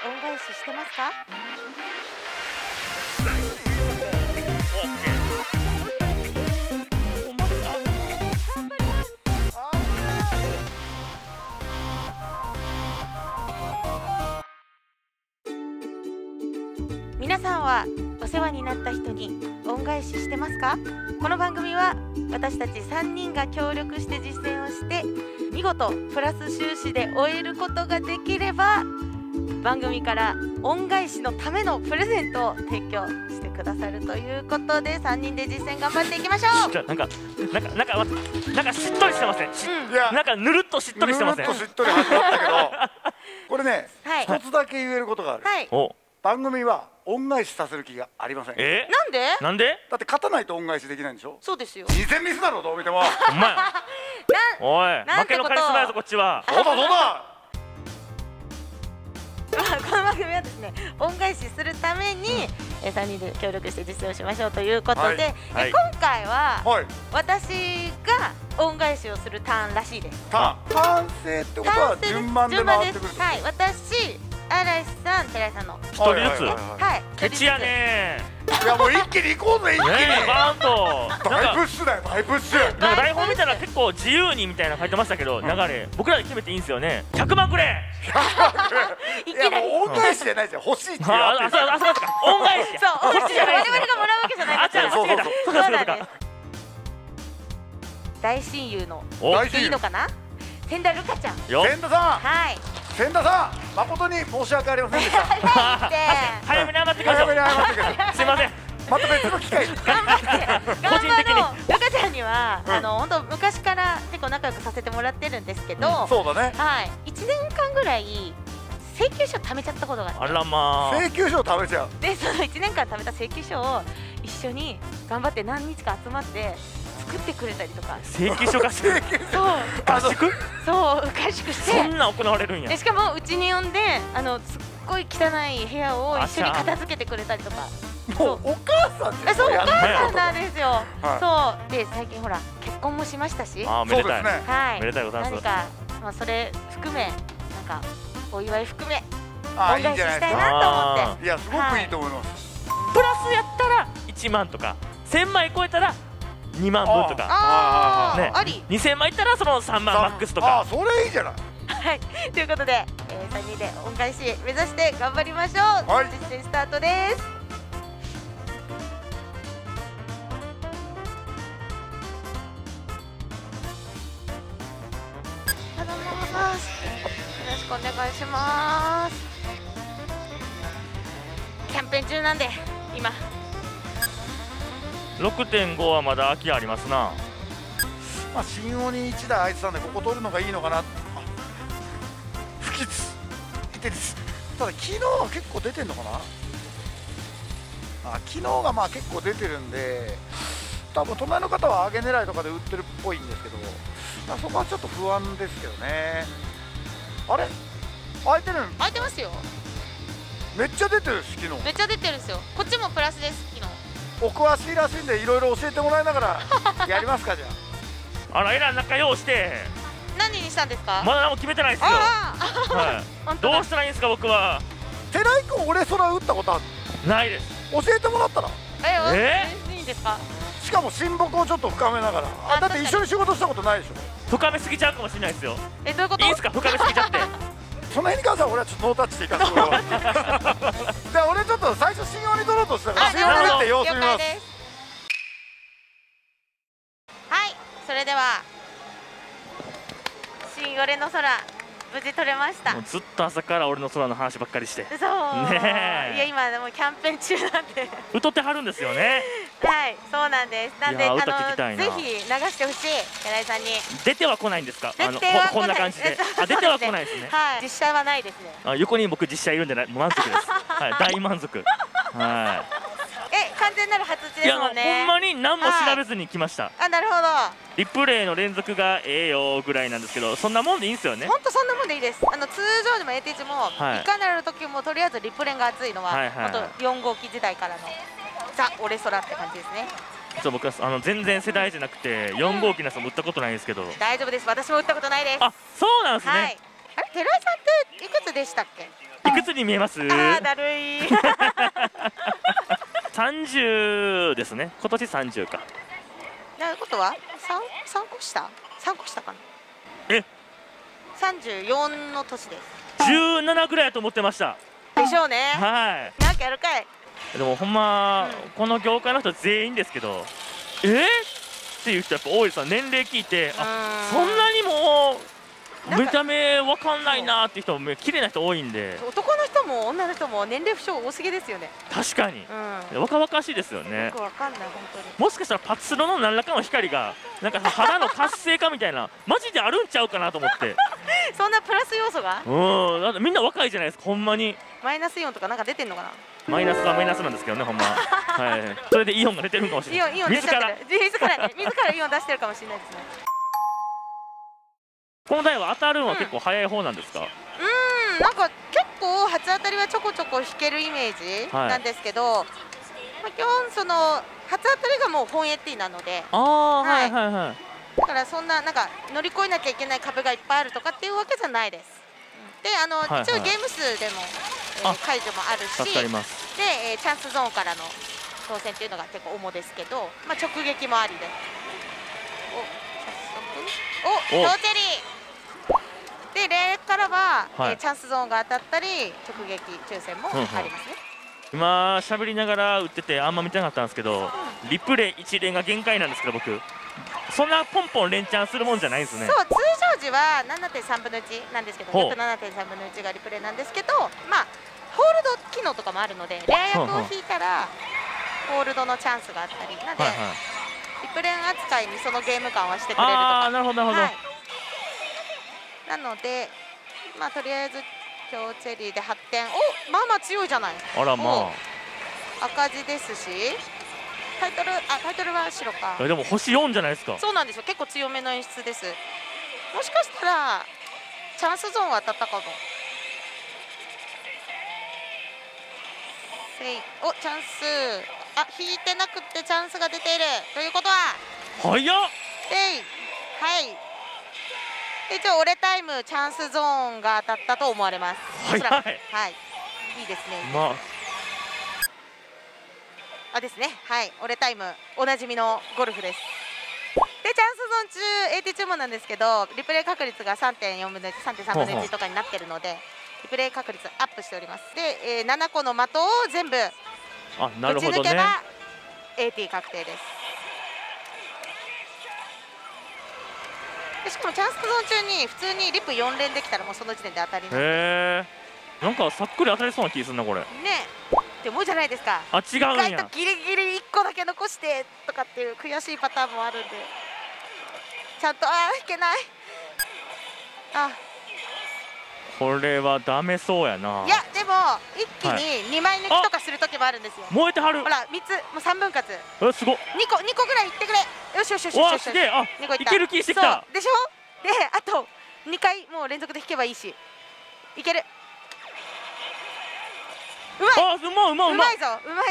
恩返ししてますか？皆さんはお世話になった人に恩返ししてますか？この番組は私たち3人が協力して実践をして見事プラス収支で終えることができれば番組から恩返しのためのプレゼントを提供してくださるということで3人で実践頑張っていきましょう。 なんかしっとりしてません？なんかぬるっとしっとりしてません？ ぬるっとしっとり始まったけどこれね、 はい一つだけ言えることがある。 はい。 お、 番組は恩返しさせる気がありません。 なんで？ なんで？ だって勝たないと恩返しできないんでしょ。 そうですよ。 2戦ミスだろ、どう見ても。 お前おい、負けなんてことのカリスマやぞこっちは。 そうだそうだ。 この番組はですね、恩返しするために3人で協力して実践をしましょうということで、 はいはい今回ははい。 私が恩返しをするターンらしいです。 単成ってことは順番で回ってくる。 はい、私、嵐さん、寺井さんの一人ずつ。 はい、 ケチやねいやもう一気に行こうぜ、一気ー。ねえ、 に。 バーンと。 大プッシュだよ、大プッシュ。 なんか台本見たら結構自由にみたいなの書いてましたけど、流れ僕らで決めていいんですよね。100万くれ。 いやいきなり。 もう恩返しじゃないじゃん、欲しいって言あ、 われてる。 そうか、恩返しや。 そう、 こっちじゃない我ですよ。 々がもらうわけじゃないあ、違う、 そう間違えた。 そうなんです。大親友のお、 大言っていいのかな？千田ルカちゃん。 よ。 千田さはい。 ん、千田さん、誠に申し訳ありませんでした。 早いって。 早めに謝ってくださ早めに謝ってください。すいません。 また別の機会に。 頑張って個人的にルカちゃんには、 うん本当昔から結構仲良くさせてもらってるんですけど、 そうだね。 はい、1年間ぐらい請求書貯めちゃったことがあって、 あらまあ。 請求書を食べちゃう。 でその1年間貯めた請求書を一緒に頑張って何日か集まって作ってくれたりとか、 請求書合宿。 そう合宿？ そう合宿しそて、 んな行われるんやで。しかもうちに呼んですっごい汚い部屋を一緒に片付けてくれたりとか。 もうお母さんってそう、おや母るさんなんですよ。 はそうで最近ほら結婚もしましたし、 あー、めでたい。 そうですね。 はい、 めでたいございます何か、まあ、それ含めなんかお祝い含めああ、いいん恩返ししたいじゃないですか。 なと思って。 いや、すごくいいと思います。 プラスやったら1万とか、1000枚超えたら2万分とか、ねああ、あり。 2000枚いったらその3万マックスとああ、 か。 それいいじゃない。 はい、ということで、3人で恩返し目指して頑張りましょう。 はい実践スタートです。頼みます。よろしくお願いします。キャンペーン中なんで今。 6.5 はまだ空きありますな。 まあ、新鬼1台空いてたんで、ここ取るのがいいのかな。あ、不吉。いてです。ただ、昨日は結構出てんのかな。あ、昨日がまあ結構出てるんで、多分隣の方は上げ狙いとかで売ってるっぽいんですけど、まあそこはちょっと不安ですけどね。あれ空いてるん空いてますよ。 めっちゃ出てるし、昨日。 めっちゃ出てるんですよ。こっちもプラスです。昨日。 お詳しいらしいんで、いろいろ教えてもらいながらやりますか、じゃあ。 あら、えらい仲良うして、 何にしたんですか？ まだ何も決めてないですよ。 ああ、 は本い。 当だどうしたらいいんですか、僕は。 寺井君、俺、空打ったことある。 ないです。 教えてもらったら。 いいんですか？ しかも親睦をちょっと深めながら。あ、だって一緒に仕事したことないでしょ。 深めすぎちゃうかもしれないですよ。 どういうこと？ いいんすか、深めすぎちゃって。 その辺に関しては俺はちょっとノータッチでいかせてもらう。じゃあ俺ちょっと最初信用に取ろうとしたから、信用にって様子見ます。 了解です。はい、それでは新寄れの空無事取れました。 もうずっと朝から俺の空の話ばっかりして。 そうねえいや今でもキャンペーン中なんで歌ってはるんですよね。 はいそうなんです。なんでいや歌聞きたいなぜひ流してほしい寺井さんに。 出ては来ないんですか。 出ては来ないこんな感じで。あ、出ては来ないですね。 はい実写はないですね。 あ、横に僕実写いるんで満足です。はい、大満足。は完全なる初打ちい。いや、 ですもんね。 ほんまに何も調べずに来ました。 あなるほど。 リプレイの連続がええよぐらいなんですけど、そんなもんでいいんですよね。 本当そんなもんでいいです。通常でも AT1 も、 はいいかなる時もとりあえずリプレンが熱いのは、 はいはいはい本当4号機時代からのザ・俺空って感じですね。 そう、僕は全然世代じゃなくて4号機のやつも売ったことないんですけど。 大丈夫です。私も打ったことないです。 あ、そうなんですはい。 ね。 あれ寺井さんっていくつでしたっけ？ いくつに見えます？ あーだるい。 30ですね。今年30か。 なることは三個下かな。 え、 34の年です。 17ぐらいだと思ってました。 でしょうね。 はなんかやるかい。 い。でもほんま、この業界の人全員ですけど、っていう人やっぱ多いですよ。年齢聞いて、そんなにも見た目わかんないなっていう人も綺麗な人多いんで。 男の人も女の人も年齢不詳多すぎですよね。 確かに、若々しいですよね。 よくわかんない本当に。 もしかしたらパチスロの何らかの光がなんか肌の活性化みたいなマジであるんちゃうかなと思って。 そんなプラス要素が？ だってみんな若いじゃないですか。ほんまにマイナスイオンとかなんか出てんのかな。 マイナスはマイナスなんですけどね、ほんま。はい、それでイオンが出てるかもしれない。 イオン出ちゃってる。自らイオン出してるかもしれないですね。 この台は当たるのは結構早い方なんですか？ なんか結構初当たりはちょこちょこ引けるイメージなんですけど、基本その初当たりがもう本エティなので、だからそんななんか乗り越えなきゃいけない壁がいっぱいあるとかっていうわけじゃないです。で、一応ゲーム数でも解除もあるし、でチャンスゾーンからの当選っていうのが結構主ですけど、まあ直撃もありで。早速、ローテリー。で、例からは、チャンスゾーンが当たったり直撃抽選もありますね。 今喋りながら打っててあんま見てなかったんですけど、リプレイ1連が限界なんですけど、僕そんなポンポン連チャンするもんじゃないんですね。 そう、通常時は 7.3 分の1なんですけど、約 7.3 分の1がリプレイなんですけど、まあホールド機能とかもあるので、レア役を引いたらホールドのチャンスがあったりなんで、リプレイ扱いにそのゲーム感はしてくれるとか。 なるほどなるほど。 なので、まあとりあえず今日チェリーで8点。まあまあ強いじゃない。 あらまあ。赤字ですし、タイトルは白か。 でも星4じゃないですか。 そうなんですよ。結構強めの演出です。もしかしたらチャンスゾーンは当たったかも。チャンス。引いてなくてチャンスが出ているということは。 早っ。 はい。一応オレタイムチャンスゾーンが当たったと思われます。 はい。 いいですね。ですね。はい、オレタイムおなじみのゴルフです。で、チャンスゾーン中 AT 注文なんですけど、リプレイ確率が 3.4 分の1、3.3 分の1とかになってるので、リプレイ確率アップしております。で、7個の的を全部打ち抜けば AT 確定です。しかもチャンスゾーン中に普通にリプ4連できたらもうその時点で当たりなんで。 なんかさっくり当たりそうな気するなこれ。 ねって思うじゃないですか。 違うんや。 意外とギリギリ1個だけ残してとかっていう悔しいパターンもあるんで、ちゃんと引けない。 これはダメそうやな。 いやでも一気に2枚抜きとかする時もあるんですよ。 燃えてはる。 ほら3つもう3分割。 すごっ。2 個ぐらいいってくれ。よし。 いける気してきた。 でしょ。で、あと2回もう連続で引けばいいし、いける。うまいぞ。うまいぞ。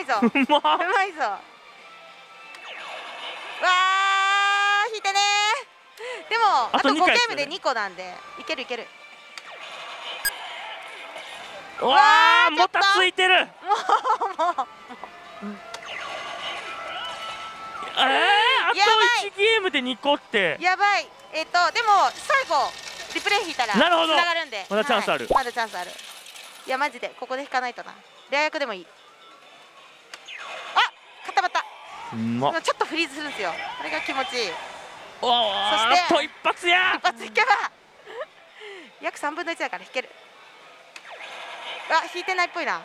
引いてね。でもあと5ゲームで2個なんでいける。 もたついてる。あと1ゲームで2個ってやばい。でも最後リプレイ引いたらつながるんで、 まだチャンスある。 いやマジでここで引かないとな。レア役でもいい。固まった。ちょっとフリーズするんですよ。これが気持ちいい。そして一発や。 一発引けば約3分の1だから引ける。引いてないっぽいな。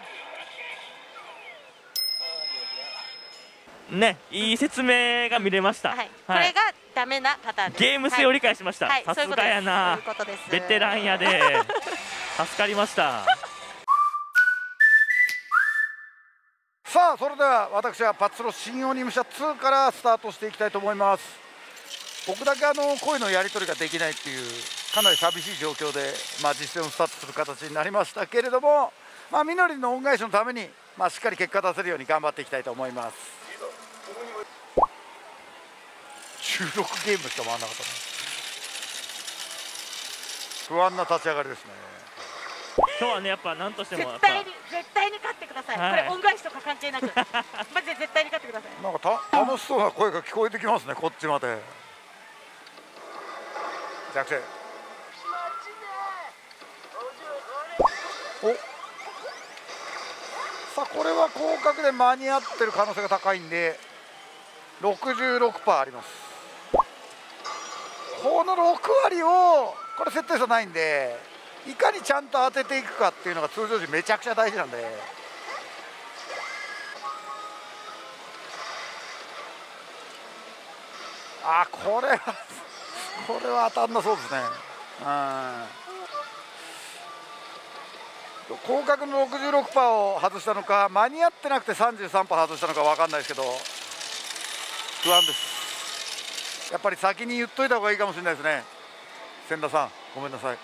ね、いい説明が見れました。 これがダメなパターンです。 ゲーム性を理解しました。さすがやな。ベテランやで。助かりました。 さあ、それでは私はパチスロ新鬼武者2からスタートしていきたいと思います。僕だけ声のやり取りができないっていうかなり寂しい状況で、実戦をスタートする形になりましたけれども、みのりの恩返しのために、しっかり結果出せるように頑張っていきたいと思います。16ゲームしか回らなかったね。不安な立ち上がりですね。 今日はねやっぱ何としてもやっぱ絶対に勝ってください、 はいこれ恩返しとか関係なくマジで絶対に勝ってください。 なんか楽しそうな声が聞こえてきますね、こっちまで。着地。お、さあこれは広角で間に合ってる可能性が高いんで 66% あります。この6割をこれ設定差ないんで、いかにちゃんと当てていくかっていうのが通常時めちゃくちゃ大事なんで。あ、これは当たんなそうですね。広角の 66% を外したのか、間に合ってなくて 33% 外したのか分かんないですけど、不安です。やっぱり先に言っといた方がいいかもしれないですね。千田さん、ごめんなさい。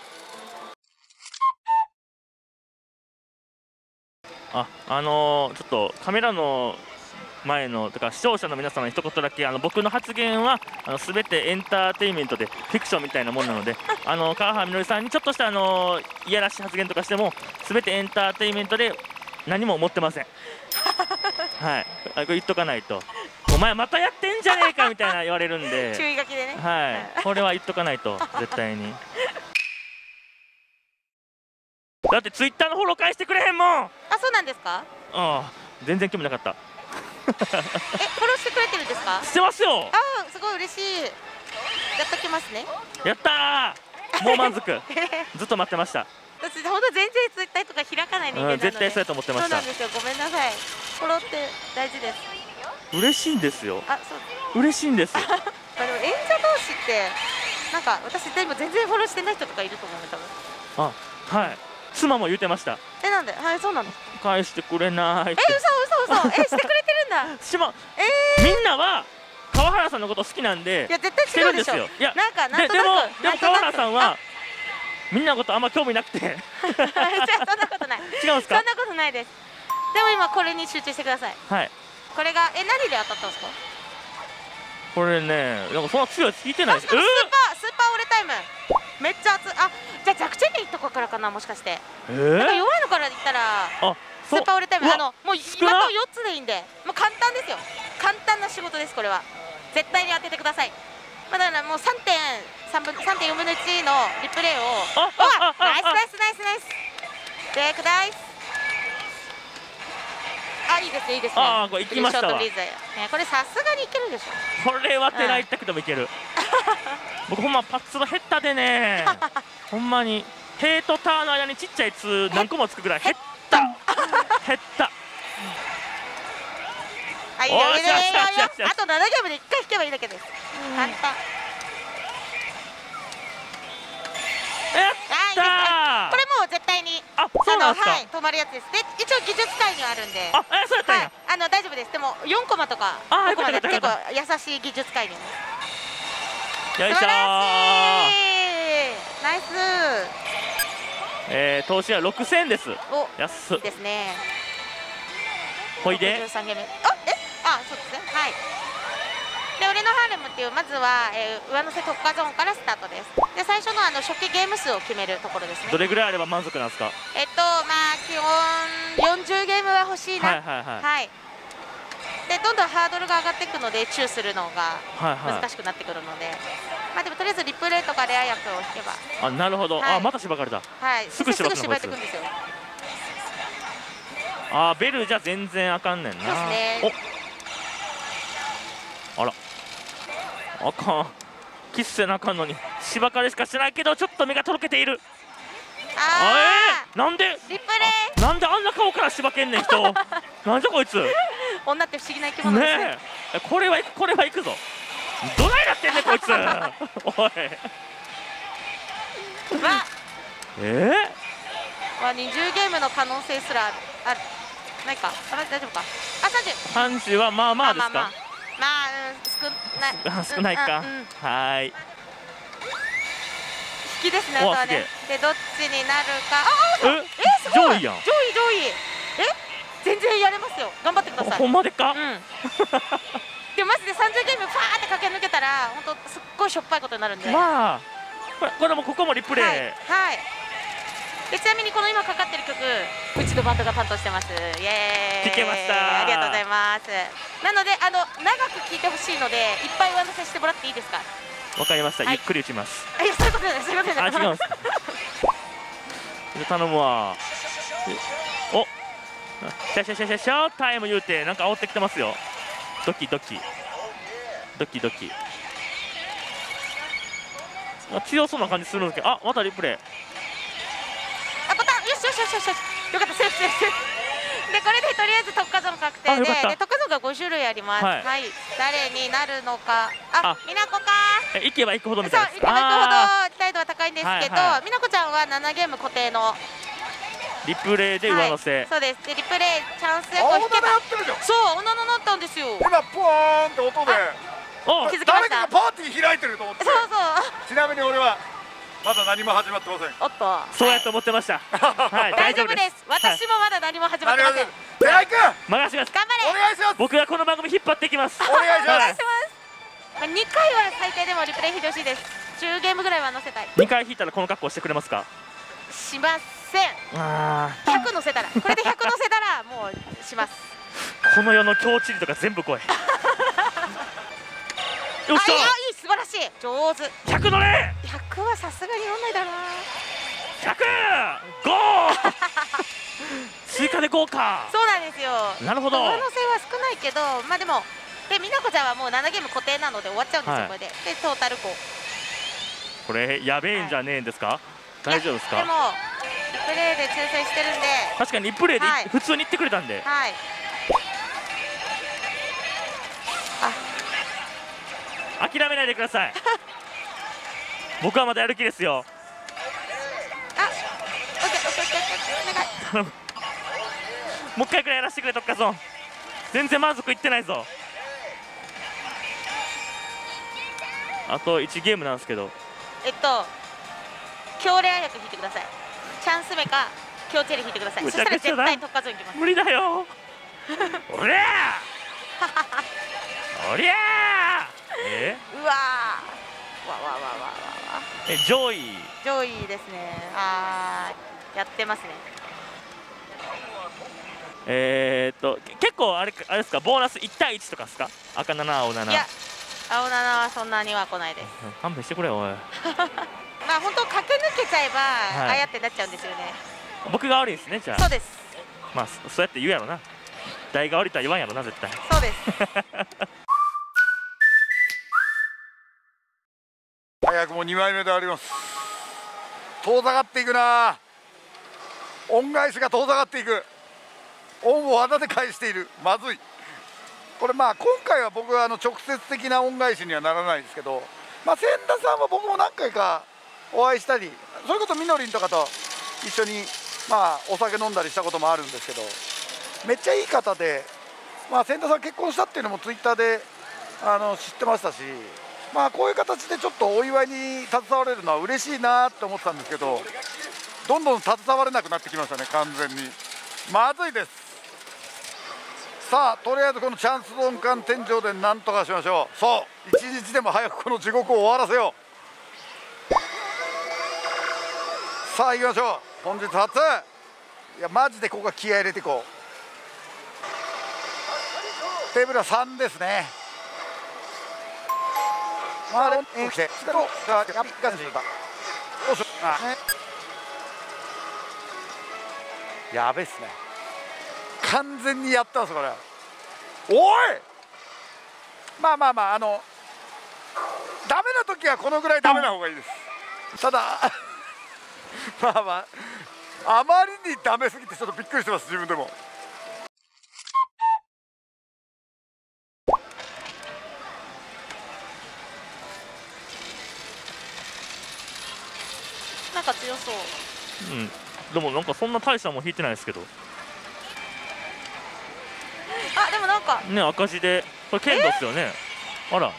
ちょっとカメラの前のとか視聴者の皆様に一言だけ、僕の発言は全てエンターテインメントでフィクションみたいなもんなので、川原みのりさんにちょっとしたいやらしい発言とかしても全てエンターテインメントで何も思ってませんはい、これ言っとかないと、お前またやってんじゃねえかみたいな言われるんで注意書きでね、 はい、これは言っとかないと絶対にだってツイッターのフォロー返してくれへんもん。 あ、そうなんですか。 全然興味なかったフォローしてくれてるんですか。 してますよ。 すごい嬉しい。やっときますね。 やったー、もう満足ずっと待ってました。 私本当全然ツイッターとか開かない人間なので、 絶対そうやと思ってました。 そうなんですよ、ごめんなさい。フォローって大事です。 嬉しいんですよ。 そう嬉しいんですでも演者同士ってなんか私でも全然フォローしてない人とかいると思うね、多分。 はい、妻も言ってました。 なんで、はい、そうなの。 返してくれないって。 嘘してくれてるんだ。 みんなは川原さんのこと好きなんでいや絶対してるんですよ。いやなんとなくでも川原さんはみんなのことあんま興味なくてじゃあそんなことない。 違うんですか。 そんなことないです。でも今これに集中してください。 はい。 これが何で当たったんですか。 これね、なんかそんな強いやつ聞いてないです。 スーパーオレタイムめっちゃ熱い。じゃあ弱点でいいとこからかな、もしかして。なんか弱いのから言ったらスーパーオレタイム、もう的4つでいいんで、もう簡単ですよ。簡単な仕事です。これは絶対に当ててください。だからもう3.4分の1のリプレイをナイスレイクダイス。いいですね、いいですね。 これ行きましたわ。 これさすがにいけるでしょ。 これは寺一択でもいける僕ほんまパッツの減ったでねほんまにヘイとターの間にちっちゃいつ何個もつくぐらい減ったいいよ、あと7ゲームで1回引けばいいだけです。簡単。これもう絶対に止まるやつです。で一応技術界にはあるんで、 そうやったんや。 大丈夫です。でも4コマとか5コマで結構優しい技術界に。 よいしょー、 ナイス。 投資は6000です。安っですね。 ほいで 13ゲーム。そうですね。はい。で俺のハーレムっていうまずは、上乗せ特化ゾーンからスタートです。で最初の初期ゲーム数を決めるところですね。 どれぐらいあれば満足なんですか。 基本40ゲームは欲しいな。はい。でどんどんハードルが上がっていくのでチューするのが難しくなってくるので、でもとりあえずリプレイとかレア役を引けば。なるほど。またしばかれた。すぐしばいてくんですよ。ベルじゃ全然あかんねんな。そうですね。あらあかん、キスせなあかんのにしばかれしかしてないけどちょっと目がとろけている。なんでリプレイなんであんな顔からしばけんねん人なんじゃこいつ。 女って不思議な生き物ですね。 これはいくぞ。どないなってんねんこいつおい 20ゲームの可能性すらある。ないか。大丈夫か。 30はまあまあですか。 少ないか。はい。 引きですね。あとはね。でどっちになるか。すごい。上位やん。上位。全然やれますよ。頑張ってください。 ほんまでか。 でもマジで30ゲームファーって駆け抜けたら本当すっごいしょっぱいことになるんで。 これもここもリプレイ。 でちなみにこの今かかってる曲うちのバンドが担当してます。イエーイ。 聞けました。 ありがとうございます。なので長く聞いてほしいのでいっぱい上乗せしてもらっていいですか。 わかりました、 はい、 ゆっくり打ちます。 いやそういうことです、そういうことです。 あ、違うんですか頼むわ。おシャシャシャシャシャタイム言うてなんか煽ってきてますよ。ドキドキドキドキ強そうな感じするんですけど、あ、またリプレイ。 あ、ボタンよしよしよしよしよかった、セーフセーフセーフ。でこれでとりあえず特化ゾーン確定で、特化ゾーンが5種類あります。はい、誰になるのか。あ、みなこか。 行けば行くほどみたいです。 そう、行けば行くほど態度は高いんですけど、みなこちゃんは7ゲーム固定のリプレイで上乗せ。 そうです。でリプレイチャンスでこう引けば、そう、女のなったんですよ。 今ポワーンって音で気づきました。 誰かがパーティー開いてると思って。 そうそう。 ちなみに俺はまだ何も始まってません。 おっと、 そうやと思ってました。はい、 大丈夫です。私もまだ何も始まってません。 寺井君、 任せます。 頑張れ。 お願いします。 僕がこの番組引っ張っていきます。 お願いします。 2回は最低でもリプレイしてほしいです。10ゲームぐらいは乗せたい。 2回引いたらこの格好してくれますか。 しません。100乗せたら、これで100乗せたらもうします。 この世の強チリとか全部来い。よっしゃ、 いい、素晴らしい、上手。 100乗れ。 100はさすがに乗んないだろうな。 100、ゴー。追加で5か。 そうなんですよ。 なるほど。 上乗せは少ないけど、まあでもでみなこちゃんはもう7ゲーム固定なので終わっちゃうんですよ、これで。でトータル5。 これやべえんじゃねえんですか。大丈夫ですか。 でもリプレイで抽選してるんで。 確かにリプレイで普通に言ってくれたんで。 はい。 諦めないでください。僕はまだやる気ですよ。 あ、オッケーオッケーオッケー、お願い。 頼む。もう一回くらいやらせてくれ、特化ゾーン。全然満足いってないぞ。あと1ゲームなんですけど。 強レア薬引いてください。チャンス目か強チェリー引いてください。そしたら絶対特化ゾーンいきます。 無理だよ。おりゃー。おりゃー。 うわー。わ上位ですね。やってますね。 結構あれですか、ボーナス1対1とかですか。赤7青7。 いや、青7はそんなには来ないです。 勘弁してくれよ、おい。 まあ本当駆け抜けちゃえば、ああやってなっちゃうんですよね。 僕が悪いですね、じゃあ。 そうです。 まあそうやって言うやろな。台が悪いとは言わんやろな、絶対。 そうです。 早くも2枚目であります。遠ざかっていくな。恩返しが遠ざかっていく。恩を技で返している。まずい。これまあ今回は僕は直接的な恩返しにはならないですけど、まあ千田さんは僕も何回かお会いしたり、それこそみのりんとかと一緒にまあお酒飲んだりしたこともあるんですけど、めっちゃいい方で、まあ千田さん結婚したっていうのもツイッターで知ってましたし、まあこういう形でちょっとお祝いに携われるのは嬉しいなって思ってたんですけど、どんどん携われなくなってきましたね、完全に。まずいです。さあとりあえずこのチャンスゾーン間天井でなんとかしましょう。そう一日でも早くこの地獄を終わらせよう。さあ行きましょう。本日初、いやマジでここは気合い入れていこう。テーブルは3ですね。まあ来てやべえっすね。完全にやったんですこれ。おい、まあダメな時はこのぐらいダメな方がいいです。ただあまりにダメすぎてちょっとびっくりしてます、自分でも。 なんか強そう。 うん、でもなんかそんな大したもん引いてないですけど。 あ、でもなんかね、赤字でこれ剣道っすよね。あら、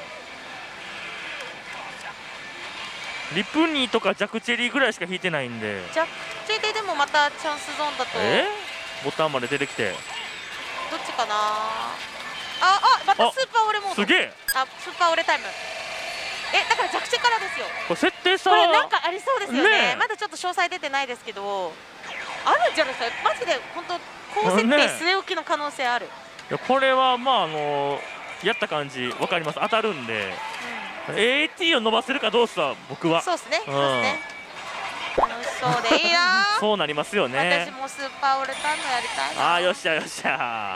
リプニーとかジャクチェリーぐらいしか引いてないんで。 ジャクチェででもまたチャンスゾーンだとボタンまで出てきてどっちかな。またスーパーオレモード。 すげえ。 スーパーオレタイム。 だから着地からですよ。 これ設定差これなんかありそうですよねね。 えまだちょっと詳細出てないですけど、あるんじゃないですか。マジで本当高設定ね据え置きの可能性ある。 いやこれはまあやった感じわかります。当たるんで、AT を伸ばせるかどうか僕はそうですね。 うんそうですね。楽しそうでいいな。 そうなりますよね。 私もスーパーオレタンのやりたいな。 ああよっしゃよっしゃ。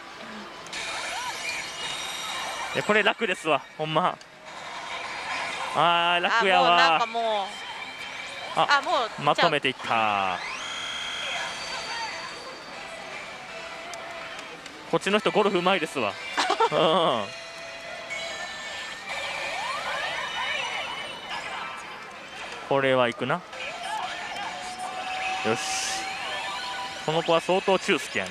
いやこれ楽ですわほんま。あー楽やもうなんわか。もうもうまとめていった。こっちの人ゴルフうまいですわ。うんこれはいくな。よしこの子は相当中好きやな。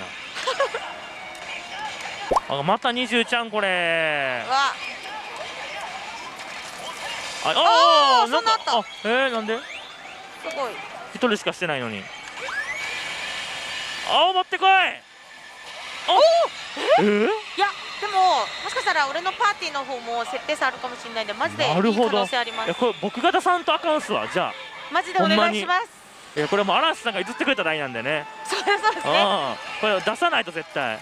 あまた20ちゃんこれ。 うわあそんなあったなんですごい。 一人しかしてないのに。待ってこい。 いやでももしかしたら俺のパーティーの方も設定差あるかもしれないんで、マジでいい可なるほど。 能性あります。 これ僕が出さんとあかんすわ。じゃあマジでお願いします。 これもう嵐さんが譲ってくれたラインなんでね。 そうですね。 これを出さないと絶対。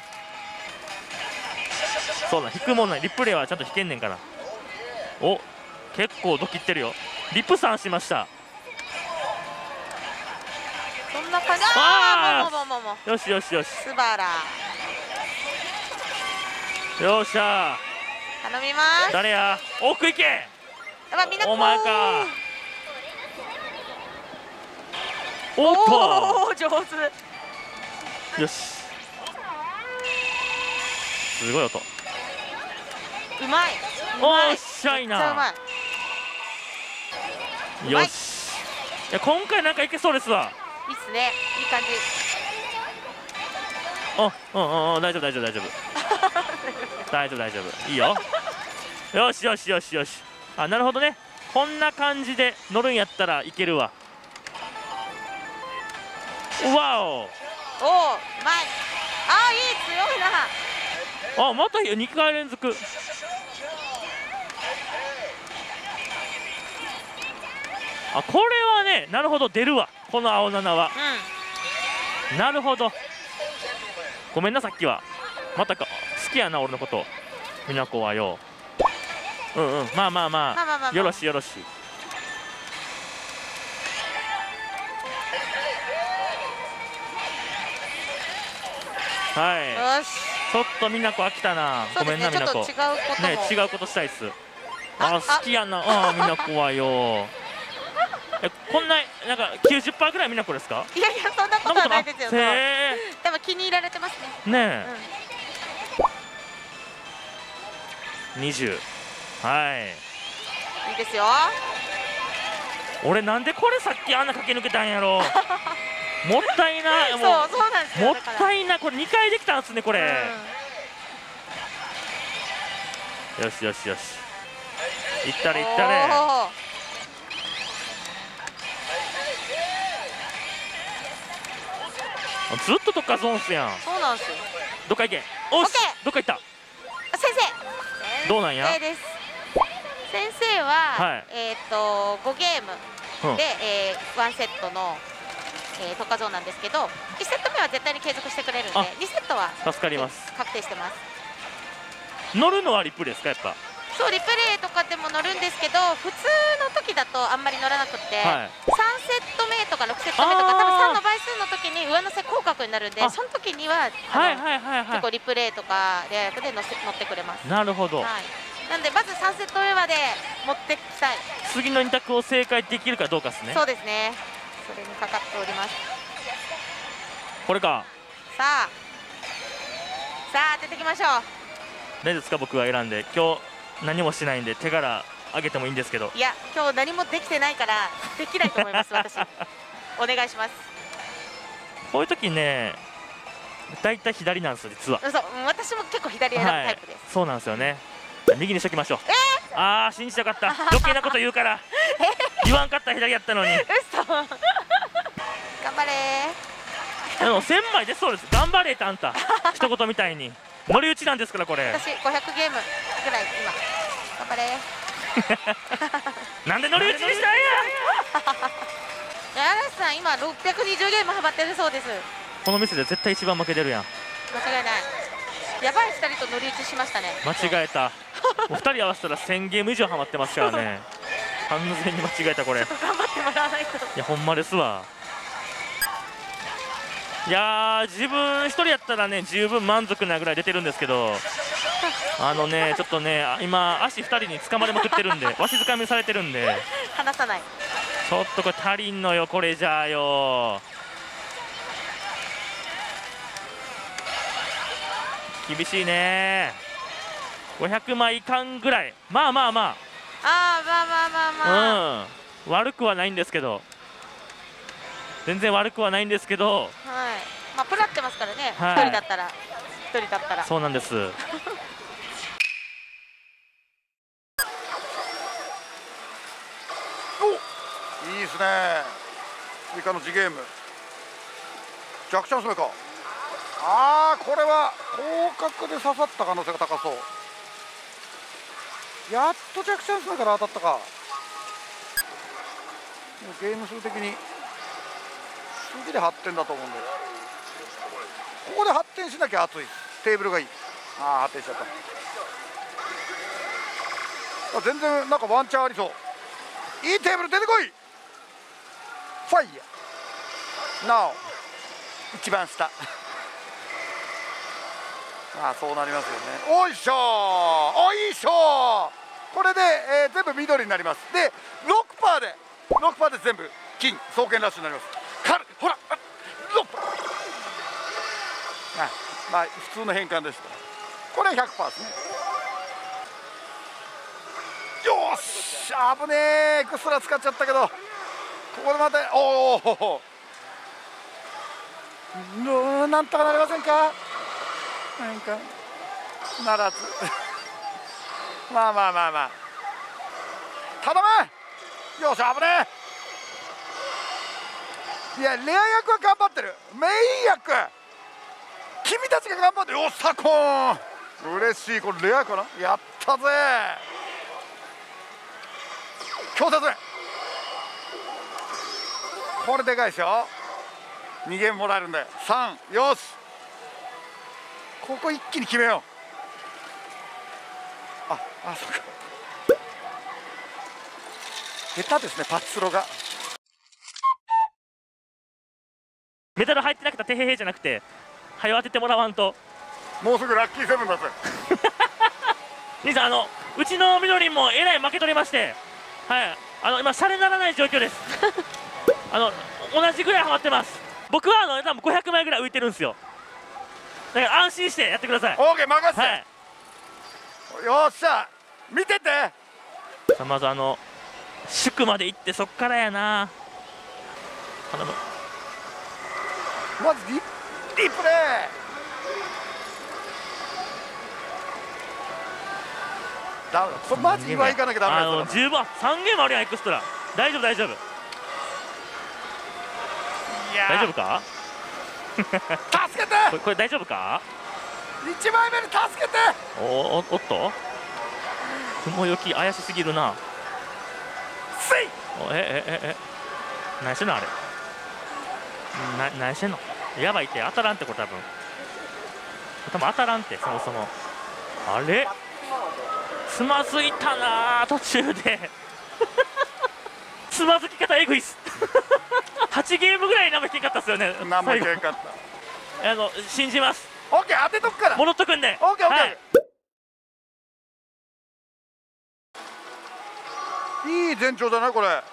そうだ引くもんない。リプレイはちゃんと引けんねんから。結構ドキってるよ。リップさんしました。 そんな感じ。もうよしよしよしスバラよっしゃ。 頼みます。 誰や奥行け。 みんなお前か。おっと上手。 よしすごい音。 うまい。 おっしゃいめっちゃうま。 ないよし。いや今回なんかいけそうですわ。 いいっすね。いい感じ。 大丈夫大丈夫大丈夫大丈夫大丈夫いいよ。よしよしよしよし。なるほどね。こんな感じで乗るんやったらいけるわ。わお。 うまい。いい強いな。 また2回連続。これはねなるほど出るわこの青7は。なるほど。ごめんなさっきはまたか好きやな俺のことみなこはよ。まあよろしよろし。はいよし。 ちょっとみなこ飽きたな。ごめんなみなこ。 ちょっと違うこともね違うことしたいっす。好きやなみなこはよ。こんななんか90%ぐらいみなこですか。 いやいやそんなことはないですよ。多分気に入られてますね。 ねえ、20。はいいいですよ。 俺なんでこれさっきあんな駆け抜けたんやろ。もったいな。 そうなんですよ。 もったいな。これ2回できたんすねこれ。よしよしよし。いったれいったれ。ずっとどっかゾーンスやん。 そうなんですよ。 どっか行け。おしどっか行った。 先生どうなんや。 先生は5ゲームで1セットの特化ゾーンなんですけど、1セット目は絶対に継続してくれるんで、2セットは助かります。 確定してます。 乗るのはリプですかやっぱ。 そうリプレイとかでも乗るんですけど、普通の時だとあんまり乗らなくて、3セット目とか6セット目とか多分3の倍数の時に上乗せ広角になるんで、その時には結構リプレイとかレア役で乗ってくれます。 なるほど。 なんでまず3セット目まで持ってきたい。 次の2択を正解できるかどうかですね。 そうですね。それにかかっております。 これか。 さあ当てていきましょう。 何ですか僕が選んで。今日何もしないんで手柄あげてもいいんですけど。 いや今日何もできてないからできないと思います私。お願いします。 こういう時ね大体左なんですよ実は。 そう私も結構左選ぶタイプです。 そうなんですよね。右にしときましょう。信じたかった。余計なこと言うから言わんかったら左やったのに。 嘘頑張れでも1000枚出そうです。頑張れってあんた一言みたいに乗り打ちなんですからこれ。 私500ゲームぐらい今頑張れ。 なんで乗り打ちにしたんや。 嵐さん今620ゲームハマってるそうです。 この店で絶対一番負けてるやん。 間違いない。やばい2人と乗り打ちしましたね。 間違えた。もう2人合わせたら1000ゲーム以上ハマってますからね。完全に間違えたこれ。い頑張ってもらわないと。 やほんまですわ。いやー自分1人やったらね十分満足なぐらい出てるんですけど、ちょっとね今足2人に掴まれまくってるんでわしづかみされてるんで離さない。 ちょっとこれ足りんのよこれじゃあよ。厳しいね。500枚いかんぐらい。まあまあまあ。 悪くはないんですけど、全然悪くはないんですけど、 はい。まあプラってますからね。 はい、 1人だったらそうなんです。 お、いいですね。追加の次ゲーム。弱チャンス目か。ああ、これは広角で刺さった可能性が高そう。やっと弱チャンス目から当たったか。ゲーム数的に次で8点だと思うんで、ここで8点しなきゃ熱い。テーブルがいい。ああ、8点しちゃった。全然なんかワンチャンありそう。いいテーブル出てこい。ファイヤーなお一番下。ああ、そうなりますよね。おいしょー、おいしょー。これで、全部緑になります。で 6% で全部金双剣ラッシュになります。ほら6%。まあ普通の変換です。これ 100% ですね。よし、危ねえ。エクストラ使っちゃったけど、ここでまたなんとかなりませんか。なんかならず。まあ頼む。よし、危ねえ。いや、レア役は頑張ってる。メイン役君たちが頑張ってる。よっさこーん、嬉しい。これレアかな。やったぜ。強殺。これでかいでしょ。2ゲームもらえるんで3。よし、ここ一気に決めよう。そうか。下手ですね、パチスロが。 メダル入ってなくててへへじゃなくて、早当ててもらわんと。 もうすぐラッキーセブンだぜ。 兄さん、うちのみどりんもえらい負け取りまして、はい、今シャレならない状況です。同じぐらいハマってます。僕は多分500枚ぐらい浮いてるんですよ。だから安心してやってください。 オーケー、任せて、 はい、 よっしゃ、見てて。 さあ、まず宿まで行ってそっからやな。頼む。 まずリプレイ。ダメだ、マジ今行かなきゃダメだ。 十分3ゲームあるやん、エクストラ。大丈夫。大丈夫か。 助けて。 これ大丈夫か。 1枚目に助けて。 おっと、雲行き怪しすぎるな。 せい。 何してんのあれ。何してんの。やばいって、当たらんって。これ多分当たらんって。そもそもあれつまずいたな、途中で。つまずき方エグいっす。8ゲームぐらい何もいけんかったっすよね。 何もいけんかった。 信じます。 オッケー、当てとくから戻っとくんで。 オッケー、 はい、 いい前兆だなこれ。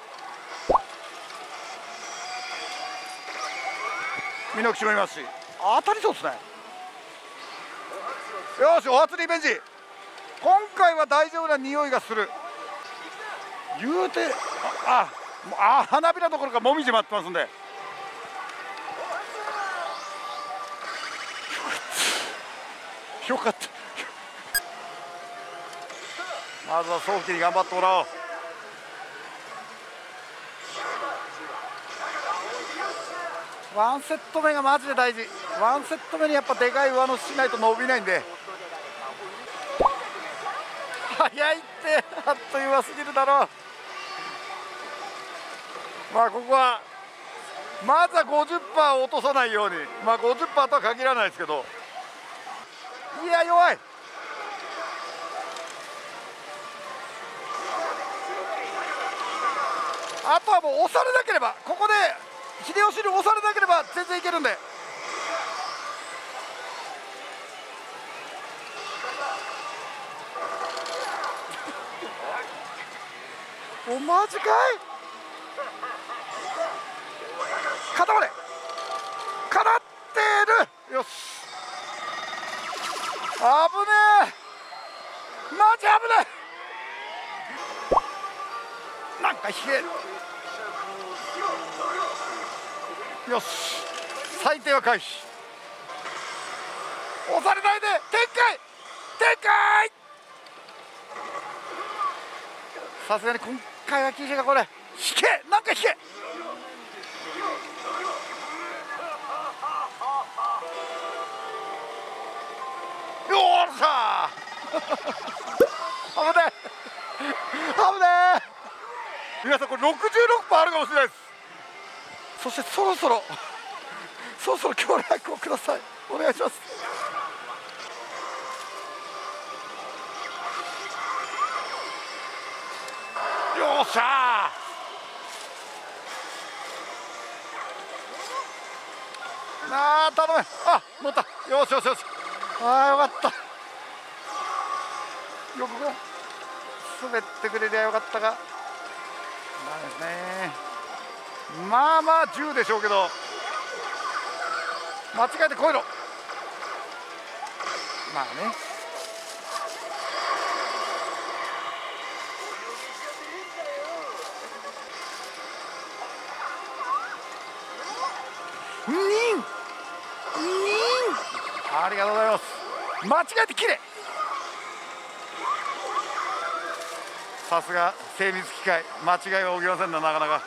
ミノキシもいますし、当たりそうですね。よし、お初リベンジ。今回は大丈夫な匂いがする。言うて花びらどころかもみじ待ってますんで。よかった。まずは早期に頑張ってもらおう。ワンセット目がマジで大事。ワンセット目にやっぱでかい上乗せしないと伸びないんで。 早いって、あっという間すぎるだろう。まあここはまずは 50% 落とさないように、まあ 50% とは限らないですけど、いや弱い。あとはもう押されなければ、ここで秀吉に押されなければ全然いけるんで。おマジかい。固まれ、かなってる。よし、危ねえ、マジ危ない。なんかひげ、よし、最低は回避。押されないで、展開展開。さすがに今回は厳しいか。これ引け、なんか引け。よっしゃー危ねえ危ねえ。皆さんこれ 66% あるかもしれないです。そしてそろそろ協力をください。お願いします。よっしゃー。なあ頼む。あ、乗った。よしよしよし。ああよかった。よく滑ってくれりゃよかったが、ダメですね。まあまあ10でしょうけど、間違えてこいろ。まあね。ありがとうございます。間違えてきれ。さすが精密機械、間違いは起きませんな、なかなか。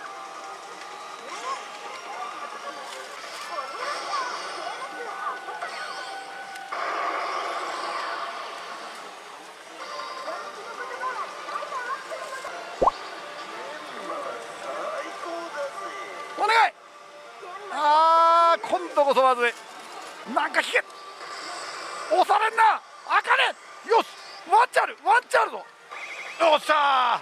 お願い。ああ今度こそまずい。なんか引け、押されんな、あかね。よし、ワンチャンある、ワンチャンあるぞ。よっしゃ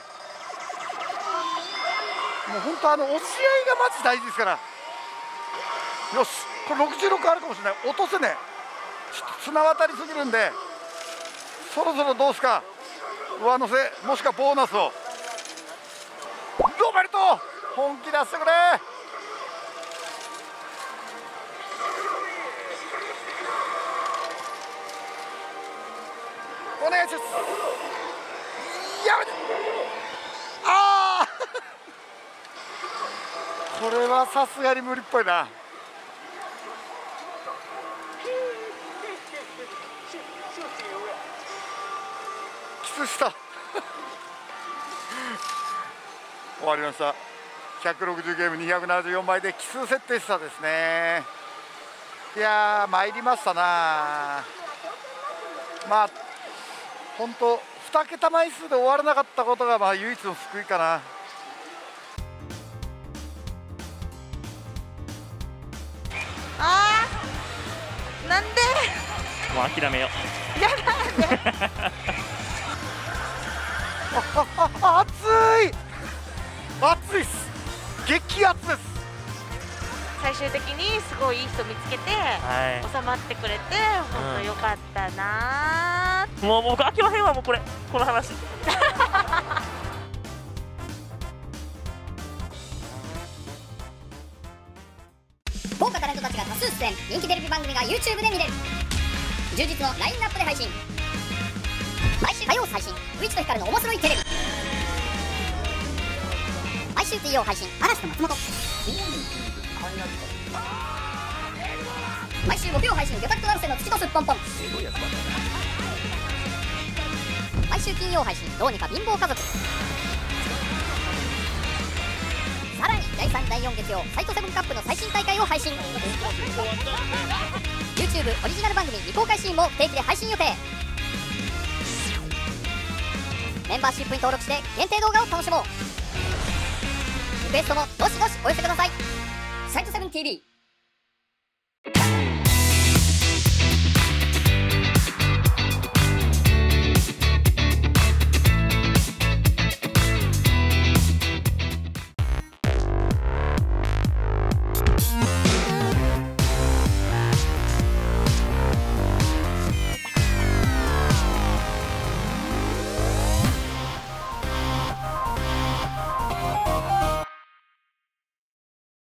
ー。もう本当押し合いがマジ大事ですから。よし、これ66あるかもしれない。落とせねえ、ちょっと綱渡りすぎるんで、そろそろどうすか、上乗せもしくはボーナスを。ロベルト本気出してくれ。お願いします。やめて。ああこれはさすがに無理っぽいな。キスした終わりました。160ゲーム274枚で奇数設定したですね。いやー参りましたな。まあ本当2桁枚数で終わらなかったことがまあ唯一の救いかな。 あーなんでもう諦めよう。 やだね熱い熱いっす。激熱です。 最終的にすごいいい人見つけて、 はい、 収まってくれて本当良かったなー。 もう僕飽きまへんわ、もうこの話豪華タレントたちが多数出演、人気テレビ番組が YouTube で見れる。充実のラインナップで配信。毎週火曜配信ウイチとヒカルの面白いテレビ。毎週水曜配信嵐と松本。毎週木曜配信魚拓と成瀬の土とすっぽんぽん。毎週金曜配信どうにか貧乏家族。さらに第3第4月曜サイトセブンカップの最新大会を配信。 YouTube オリジナル番組未公開シーンも不定期で配信予定。 メンバーシップに登録して限定動画を楽しもう。リクエストもどしどしお寄せください。サイト 7TV